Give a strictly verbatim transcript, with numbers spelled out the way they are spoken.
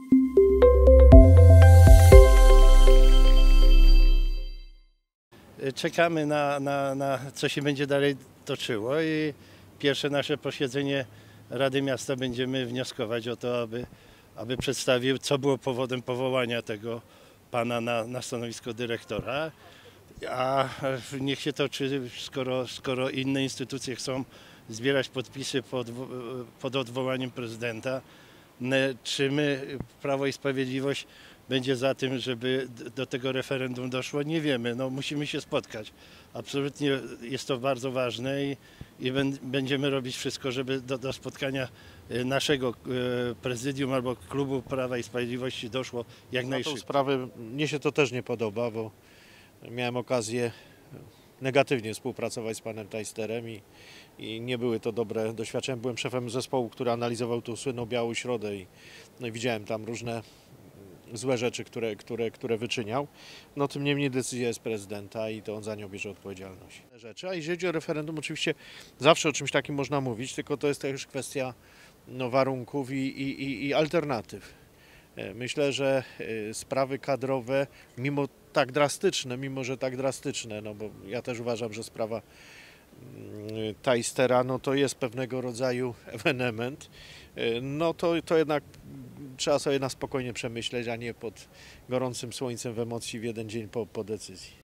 Czekamy na, na, na co się będzie dalej toczyło i pierwsze nasze posiedzenie Rady Miasta będziemy wnioskować o to, aby, aby przedstawił, co było powodem powołania tego pana na, na stanowisko dyrektora. A niech się toczy, skoro, skoro inne instytucje chcą zbierać podpisy pod, pod odwołaniem prezydenta, czy my, Prawo i Sprawiedliwość, będzie za tym, żeby do tego referendum doszło? Nie wiemy, no musimy się spotkać. Absolutnie jest to bardzo ważne i, i będziemy robić wszystko, żeby do, do spotkania naszego prezydium albo klubu Prawa i Sprawiedliwości doszło jak najszybciej. Na tą sprawę mnie się to też nie podoba, bo miałem okazję negatywnie współpracować z panem Tajsterem i, i nie były to dobre doświadczenia. Byłem szefem zespołu, który analizował tą słynną Białą Środę i, no i widziałem tam różne złe rzeczy, które, które, które wyczyniał. No tym niemniej decyzja jest prezydenta i to on za nią bierze odpowiedzialność. Rzeczy. A jeżeli chodzi o referendum, oczywiście zawsze o czymś takim można mówić, tylko to jest też kwestia no, warunków i, i, i, i alternatyw. Myślę, że sprawy kadrowe, mimo tak drastyczne, mimo że tak drastyczne, no bo ja też uważam, że sprawa Tajstera, no to jest pewnego rodzaju ewenement, no to, to jednak trzeba sobie na spokojnie przemyśleć, a nie pod gorącym słońcem w emocji w jeden dzień po, po decyzji.